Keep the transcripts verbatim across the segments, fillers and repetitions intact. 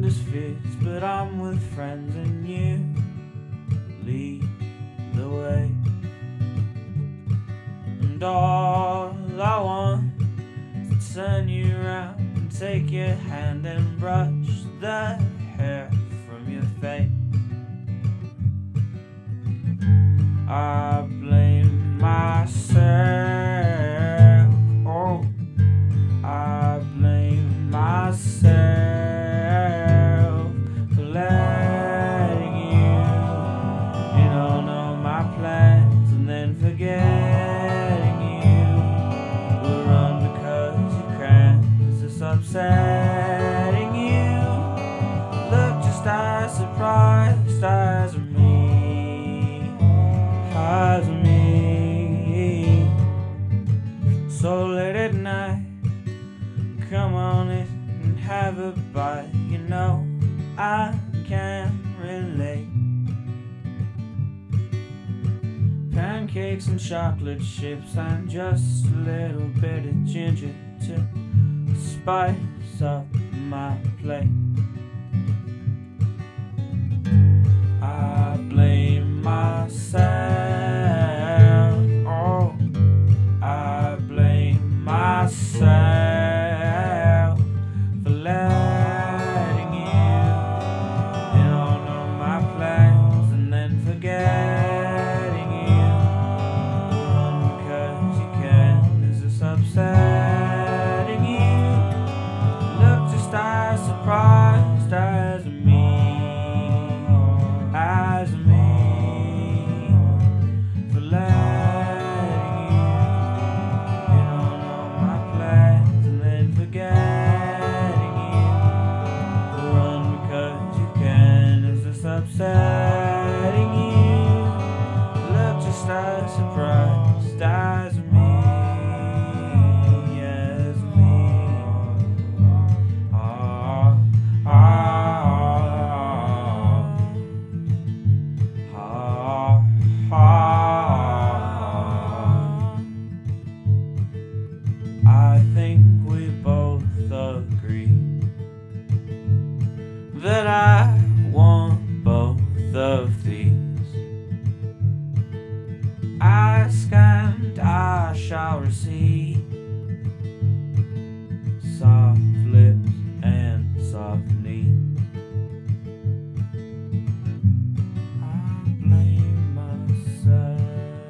wildest fears, but I'm with friends and you lead the way. And all I want is to turn you around and take your hand and brush the hair from your face. I blame myself, oh, I blame myself for letting you in on all my plans and then forgetting you. We'll run because you can, is this upsetting you? Look just as surprised as me. Me. So late at night, come on in and have a bite. You know I can relate. Pancakes and chocolate chips and just a little bit of ginger to spice up my plate. I blame myself. Myself for letting you in on all my plans and then forgetting you. Run because you can, is this upsetting you? Look just as surprised as me, as me for letting upsetting you. Look just as surprised as me, as me. Ah, ah, ah, ah. I think we both agree that I want both of these. Ask and I shall receive. Soft lips and soft knees. I blame myself.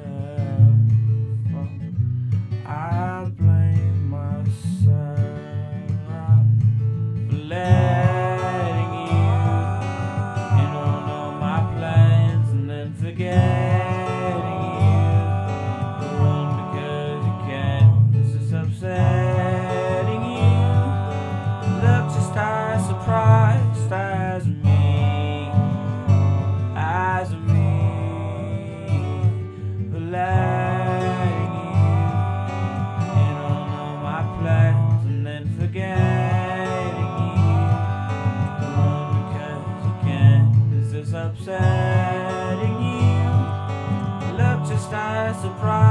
I blame myself for letting you forgetting you. Run because you can, this is upsetting you. Look just as surprised as me, as me for letting you in on all my plans and then forgetting you. Run because you can, is this upsetting you? Just as surprised